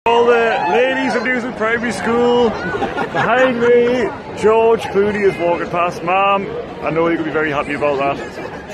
All the ladies of Newswood Primary School. Behind me, George Clooney is walking past. Mom, I know you're going to be very happy about that.